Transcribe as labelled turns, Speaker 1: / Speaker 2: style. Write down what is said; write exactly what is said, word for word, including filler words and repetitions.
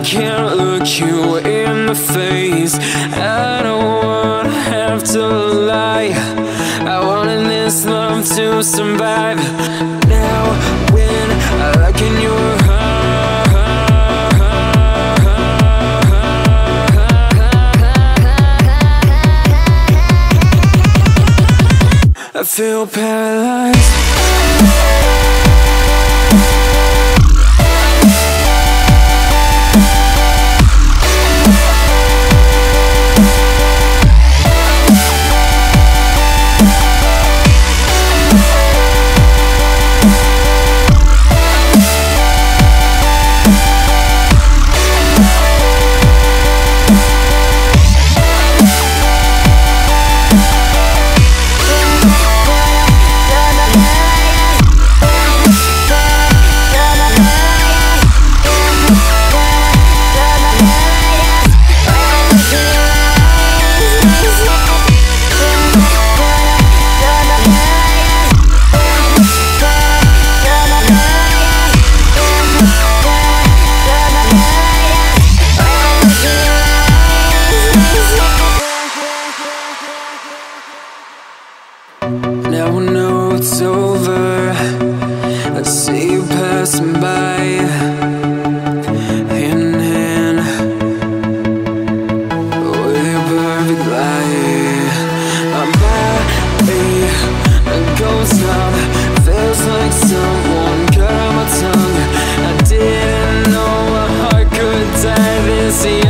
Speaker 1: can't look you in the face. I don't wanna have to lie. I wanted this love to survive. Now when I look in your heart, I feel paralyzed. Now I know it's over. I see you passing by, hand in hand, with your perfect light. My body, a ghost love, feels like someone cut out my tongue. I didn't know a heart could die this easy.